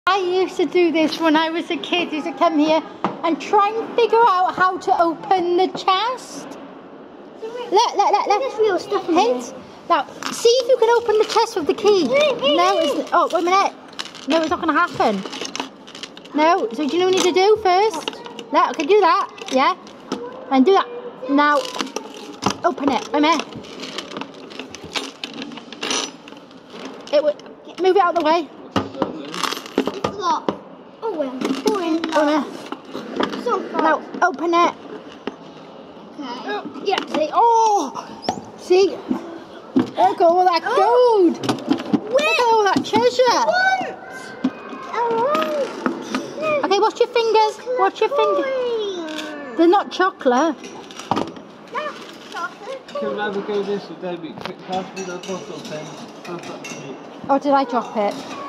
I used to do this when I was a kid. I used to come here and try and figure out how to open the chest. Look. There's real stuff in Hint. here. Now, see if you can open the chest with the key. No, it's... Oh, wait a minute. No, it's not going to happen. No, so do you know what you need to do first? Look, okay, do that. Yeah? And do that. Now, open it. Wait a minute. Move it out of the way. Oh, well. So far. Now, open it. Okay. Yeah, see? Oh! See? Look at all that gold! Look at all that treasure! Okay, watch your fingers. Watch your fingers. They're not chocolate. Can we never go this with Debbie? Pass me the bottle pen. Oh, did I drop it?